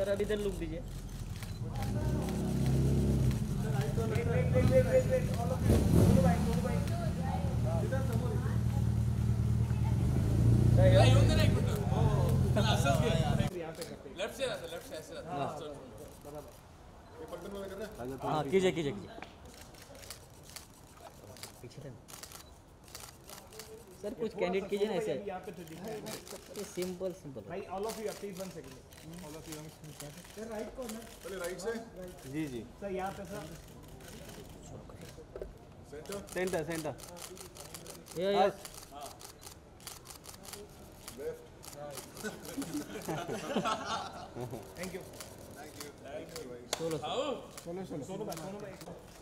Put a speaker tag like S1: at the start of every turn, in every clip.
S1: Sir अभी इधर look दीजिए। हाँ कीजिए कीजिए कीजिए। पीछे सर कुछ कैंडिडेट कीजिए ना ऐसे। ये सिंपल सिंपल भाई। All of you please 1 second. All of you sir right corner पहले राइट से। जी जी सर यहाँ पे सर सेंटर सेंटर ये yes thank you solo solo solo solo भाई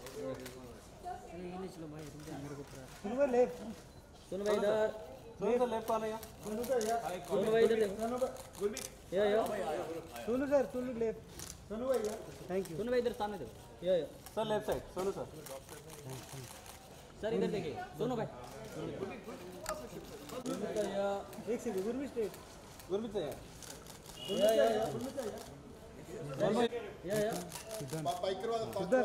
S1: चलो भाई मेरे को सुनो भाई लेफ्ट सुनो भाई इधर सुनो लेफ्ट वाला यहाँ सुनो सर यार सुनो भाई इधर सुनो गुरमीत या सुनो सर सुनो लेफ्ट सुनो भाई यार थैंक यू सुनो भाई इधर सामने देखो या सर लेफ्ट साइड सुनो सर सर इधर देखिए सुनो भाई एक सेकंड गुरमीत या बाइक करवा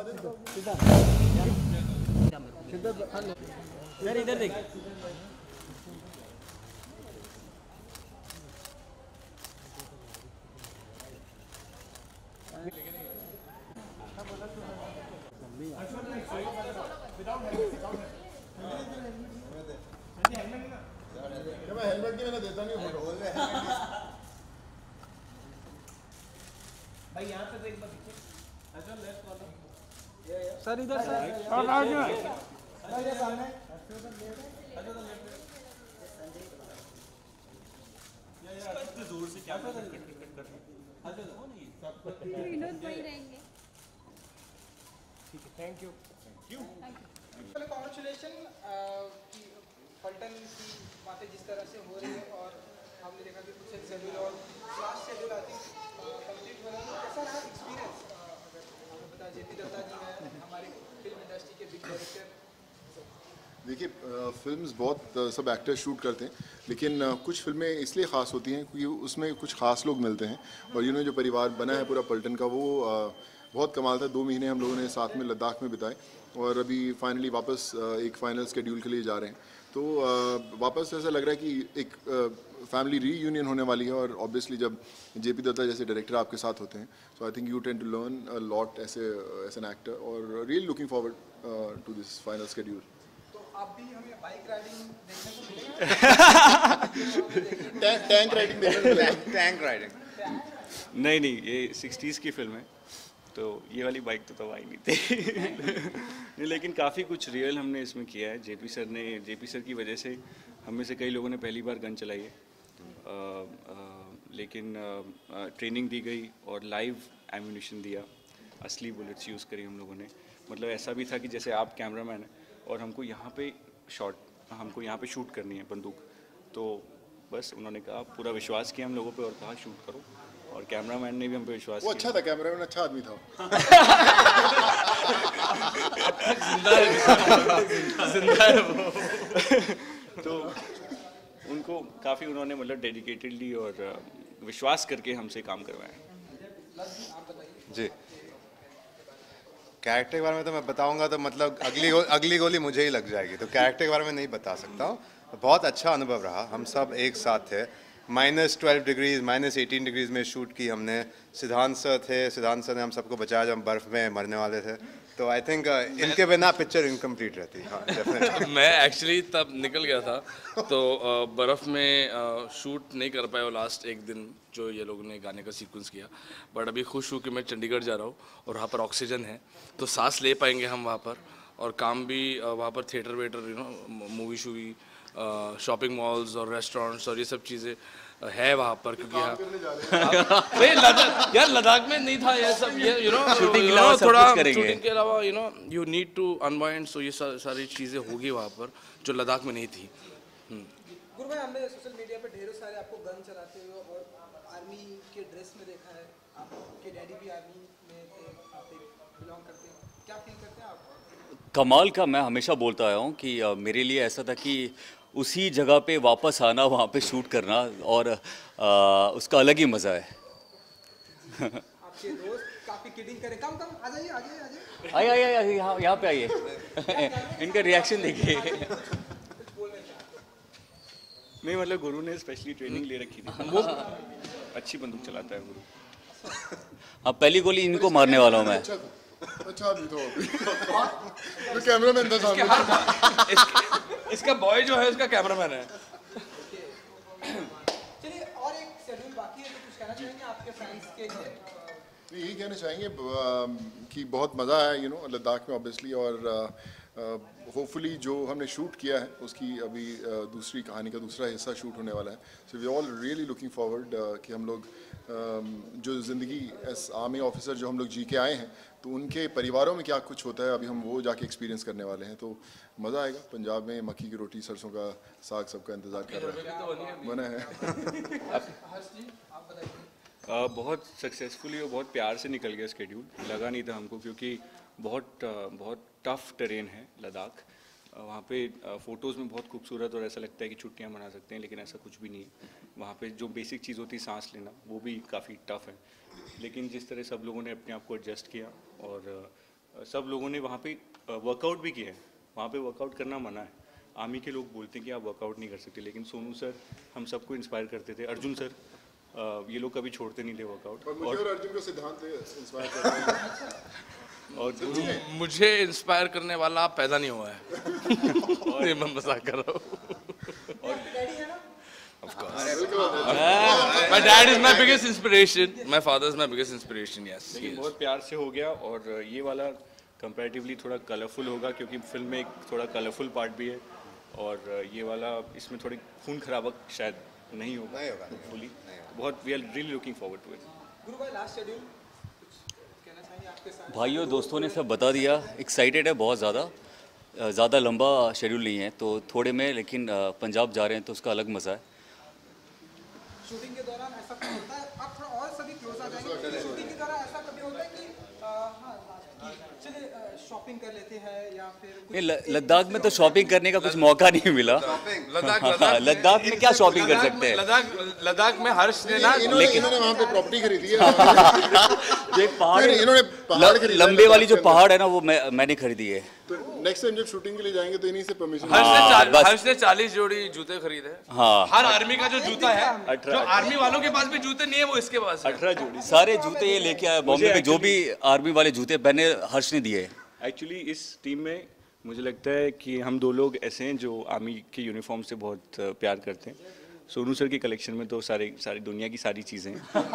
S1: सिद्धार्थ सर इधर देखिए हेलमेट की मैंने देता नहीं भाई यहाँ पे एक बार देखिए लेफ्ट वाला सर इधर सर और राइट में ये सामने जोर से क्या कट विनोद भाई रहेंगे। ठीक है थैंक यू पहले कांग्रेचुलेशन पलटन की बातें जिस तरह से हो रही है और हमने देखा कि कुछ शेड्यूल और last schedule I think complete हो रहा है। कैसा रहा एक्सपीरियंस? हमें पता जेपी दत्ता जी हैं हमारे फिल्म इंडस्ट्री के बिग डायरेक्टर।
S2: देखिए फिल्म्स बहुत सब एक्टर्स शूट करते हैं लेकिन कुछ फिल्में इसलिए ख़ास होती हैं क्योंकि उसमें कुछ ख़ास लोग मिलते हैं और जो परिवार बना है पूरा पलटन का वो बहुत कमाल था। 2 महीने हम लोगों ने साथ में लद्दाख में बिताए और अभी फाइनली वापस एक फ़ाइनल शेड्यूल के लिए जा रहे हैं। तो वापस ऐसा लग रहा है कि एक फैमिली रीयूनियन होने वाली है और ऑब्वियसली जब जेपी दत्ता जैसे डायरेक्टर आपके साथ होते हैं so I think you tend to learn a lot as an actor और really looking forward to this final schedule.
S3: आप भी हमें बाइक राइडिंग देखने को मिलेगा?
S2: टैंक राइडिंग देखने को मिलेगा।
S4: टैंक राइडिंग नहीं ये 60s की फिल्म है तो ये वाली बाइक तो आई नहीं थी नहीं, लेकिन काफ़ी कुछ रियल हमने इसमें किया है। जेपी सर की वजह से हम में से कई लोगों ने पहली बार गन चलाई है लेकिन ट्रेनिंग दी गई और लाइव एम्यूनिशन दिया, असली बुलेट्स यूज़ करी हम लोगों ने। मतलब ऐसा भी था कि जैसे आप कैमरामैन हैं और हमको यहाँ पे शूट करनी है बंदूक, तो बस उन्होंने कहा पूरा विश्वास किया हम लोगों पे और कहा शूट करो और कैमरामैन ने भी हम पे विश्वास किया।
S2: वो अच्छा था, कैमरामैन अच्छा आदमी था।
S4: जिंदा है वो। तो उनको काफ़ी उन्होंने मतलब डेडिकेटेडली और विश्वास करके हमसे काम करवाया।
S5: जी कैरेक्टर के बारे में तो मैं बताऊंगा तो मतलब अगली गोली मुझे ही लग जाएगी, तो कैरेक्टर के बारे में नहीं बता सकता हूँ। बहुत अच्छा अनुभव रहा, हम सब एक साथ थे। -12 डिग्रीज -18 डिग्रीज में शूट की हमने। सिद्धांत सर ने हम सबको बचाया जब हम बर्फ़ में मरने वाले थे। तो आई थिंक इनके बिना पिक्चर इनकम्प्लीट रहती। हाँ डेफिनेटली।
S6: मैं एक्चुअली तब निकल गया था तो बर्फ़ में शूट नहीं कर पाया वो लास्ट एक दिन जो ये लोगों ने गाने का सीक्वेंस किया। बट अभी खुश हूँ कि मैं चंडीगढ़ जा रहा हूँ और वहाँ पर ऑक्सीजन है तो सांस ले पाएंगे हम वहाँ पर, और काम भी वहाँ पर थिएटर वेटर मूवी शूवी शॉपिंग मॉल्स और रेस्टोरेंट्स और ये सब चीज़ें है वहाँ पर, क्योंकि यार लद्दाख में नहीं था ये सब, ये थोड़ा शूटिंग के अलावा you need to unwind, so ये सारी चीज़ें होगी वहाँ पर जो लद्दाख में नहीं थी।
S3: गुरु भाई हमने सोशल मीडिया पे ढेरों सारे आपको गन चलाते हुए और आर्मी के ड्रेस में देखा है, आपके डैडी भी आर्मी में थे, आप बिलोंग करते हैं, क्या फील करते हैं आप?
S7: कमाल का मैं हमेशा बोलता आया हूँ कि मेरे लिए ऐसा था कि उसी जगह पे वापस आना, वहाँ पे शूट करना और उसका अलग ही मज़ा है।
S3: आपके दोस्त काफी किडिंग करे, कम कम आ जाइए आ जाइए आ जाइए।
S7: आइए यहाँ पे आइए। इनका रिएक्शन देखिए।
S4: नहीं मतलब गुरु ने स्पेशली ट्रेनिंग ले रखी थी, वो अच्छी बंदूक चलाता है गुरु।
S7: हाँ पहली गोली इनको मारने वाला हूँ मैं।
S2: अच्छा अभी तो कैमरामैन था सामने।
S6: इसका बॉय जो है उसका कैमरामैन है।
S3: चलिए और एक शेड्यूल बाकी है, तो कुछ कहना चाहेंगे आपके फैंस के लिए?
S2: यही कहना चाहेंगे कि बहुत मज़ा आया लद्दाख में ऑब्वियसली, और होपफुली जो हमने शूट किया है उसकी अभी दूसरी कहानी का दूसरा हिस्सा शूट होने वाला है। So we all really looking forward कि हम लोग जो ज़िंदगी एस आर्मी ऑफिसर जो हम लोग जी के आए हैं, तो उनके परिवारों में क्या कुछ होता है अभी हम वो जाके एक्सपीरियंस करने वाले हैं। तो मज़ा आएगा। पंजाब में मक्की की रोटी सरसों का साग सबका इंतज़ार कर रहा है, बना है।
S4: बहुत सक्सेसफुली और बहुत प्यार से निकल गया स्केड्यूल, लगा नहीं था हमको, क्योंकि बहुत टफ टेरेन है लद्दाख। वहाँ पे फ़ोटोज़ में बहुत खूबसूरत और ऐसा लगता है कि छुट्टियाँ मना सकते हैं, लेकिन ऐसा कुछ भी नहीं है। वहाँ पे जो बेसिक चीज़ होती है सांस लेना, वो भी काफ़ी टफ है। लेकिन जिस तरह सब लोगों ने अपने आप को एडजस्ट किया, और सब लोगों ने वहाँ पे वर्कआउट भी किया है। वहाँ पे वर्कआउट करना मना है। आर्मी के लोग बोलते हैं कि आप वर्कआउट नहीं कर सकते, लेकिन सोनू सर हम सबको इंस्पायर करते थे, अर्जुन सर ये लोग कभी छोड़ते नहीं थे वर्कआउट।
S2: और अर्जुन को सिद्धांत इंस्पायर करते हैं।
S6: और मुझे इंस्पायर करने वाला पैदा नहीं हुआ है। और मैं मजाक कर रहा हूँ। Of course. My dad is my biggest inspiration. My father is my biggest inspiration. Yes.
S4: लेकिन बहुत प्यार से हो गया, और ये वाला कंपैरेटिवली थोड़ा कलरफुल होगा, क्योंकि फिल्म में एक थोड़ा कलरफुल पार्ट भी है, और ये वाला इसमें थोड़ी खून खराबा शायद नहीं होगा होपफुली। बहुत we are really looking forward to it.
S3: गुरु भाई लास्ट शेड्यूल कहना चाहिए आपके साथ?
S7: भाइयों दोस्तों ने सब बता दिया। एक्साइटेड है बहुत ज़्यादा लंबा शेड्यूल नहीं है तो थोड़े में, लेकिन पंजाब जा रहे हैं तो उसका अलग मज़ा है।
S3: शूटिंग के दौरान ऐसा कुछ होता है, आप थोड़ा और सभी क्लोज आ जाएंगे, शूटिंग के दौरान ऐसा कभी होता है कि चलिए शॉपिंग कर लेते हैं या फिर
S7: लद्दाख में तो शॉपिंग करने का कुछ मौका नहीं मिला। लद्दाख में क्या शॉपिंग कर सकते हैं?
S6: लद्दाख में हर्ष ने ना
S2: इन्होंने वहाँ पे प्रॉपर्टी खरीदी है।
S7: जो एक पहाड़,
S2: इन्होंने पहाड़ खरीदा,
S7: लंबे वाली जो पहाड़ है ना, वो मैंने खरीदी है।
S2: तो नेक्स्ट टाइम जब शूटिंग के लिए जाएंगे तो इन्हीं से परमिशन।
S6: हर्ष ने 40 जोड़ी जूते खरीदे।
S7: हाँ,
S6: हर आर्मी का जो जूता है, जो आर्मी वालों के पास भी जूते नहीं है, वो इसके पास है।
S4: 18 जोड़ी
S7: सारे जूते ये लेके आया बॉम्बे में, जो भी आर्मी वाले जूते पहने हर्ष ने दिए।
S4: एक्चुअली इस टीम में मुझे लगता है कि हम दो लोग ऐसे हैं जो आर्मी के यूनिफॉर्म से बहुत प्यार करते हैं। सोनू सर की कलेक्शन में तो सारी दुनिया की सारी चीज़ें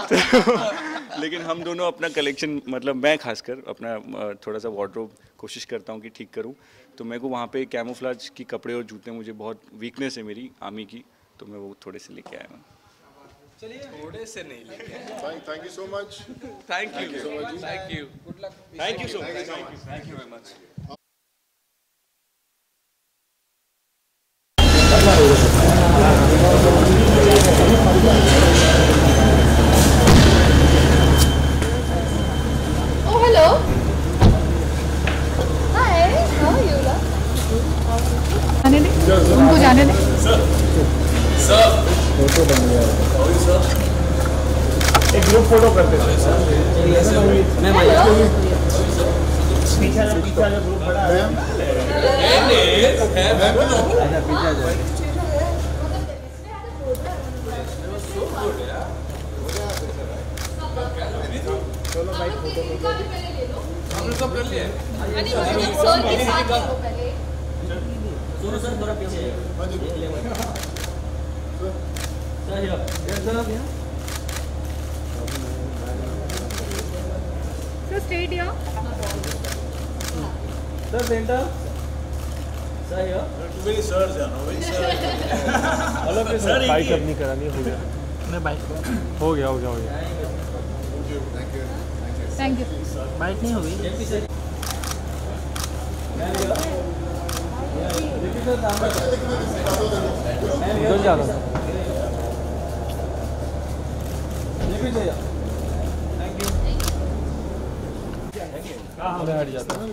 S4: हैं। लेकिन हम दोनों अपना कलेक्शन, मतलब मैं खासकर अपना थोड़ा सा वार्डरोब कोशिश करता हूँ कि ठीक करूँ। तो मेरे को वहाँ पे कैमोफ्लेज की कपड़े और जूते, मुझे बहुत वीकनेस है मेरी आर्मी की, तो मैं वो थोड़े से लेके आया हूँ।
S3: चलिए
S6: थोड़े से नहीं लेके।
S2: Thank you so much.
S6: Thank you.
S3: Good luck.
S4: Thank you so much. Thank you very much.
S8: Oh, hello. Hi. How are you? जाने दे, उनको जाने दे।
S1: एक ग्रुप फोटो करते हैं। पीछा जो ग्रुप बड़ा है। चलो भाई फोटो
S6: हमने सब कर लिया।
S8: सर थोड़ा सर स्ट्रेट या
S1: सर सेंटर सर या
S9: मेरी सर जाना भाई सर
S1: अलग सर बाइक अपनी करानी हो गया नहीं बाइक हो गया
S8: थैंक यू
S1: बाइक नहीं हो गई इधर जाना कहाँ हट जाता है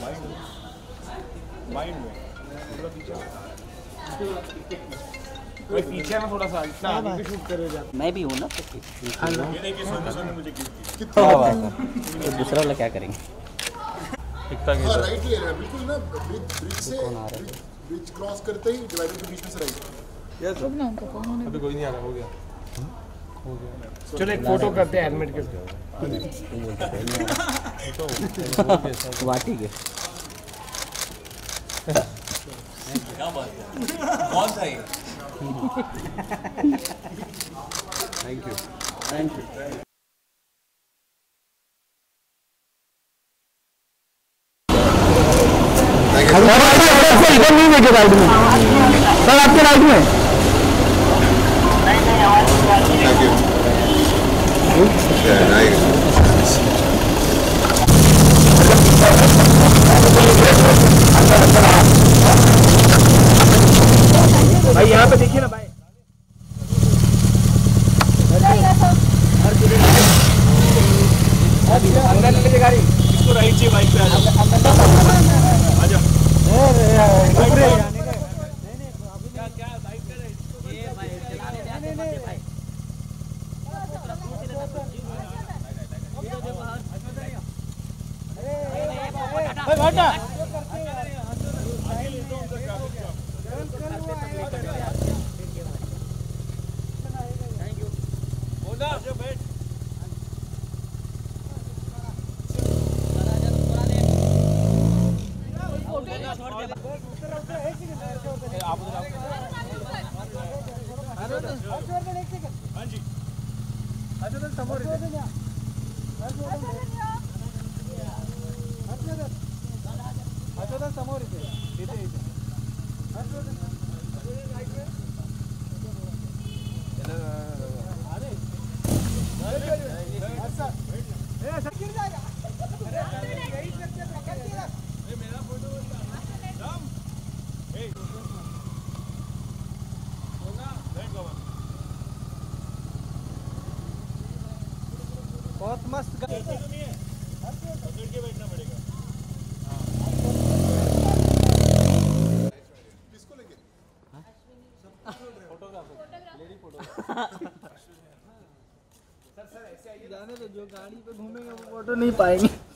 S1: माइंड में
S9: भाई पीछे में थोड़ा सा इतना आगे भी शूट करे जाते।
S10: मैं भी हूँ ना।
S9: ये देखिए सोनू ने मुझे गिफ्ट दिया।
S10: कितना तो दूसरा वाला क्या करेंगे?
S2: हाँ राइट ले रहे हैं बिल्कुल ना, ब्रिज से ब्रिज क्रॉस करते ही डिवाइडर के बीच में से राइट।
S9: यस अभी कोई नहीं आ रहा, हो गया हो गया। चलो एक फोटो करते हैं हेलमेट के साथ।
S10: वाह ठीक है।
S7: क्या बात है, कौन था ये?
S10: Thank you. इधर नहीं देखे राइट में सर, आपके राइट में।
S9: भाई यहाँ पे देखिए ना भाई, अंदर ले गाड़ी, इसको राइट से बाइक पे आ जाओ।
S3: बहुत मस्त
S9: बैठना पड़ेगा।
S2: किसको लेके?
S3: जाने तो जो गाड़ी पे घूमेंगे वो फोटो नहीं पाएंगे।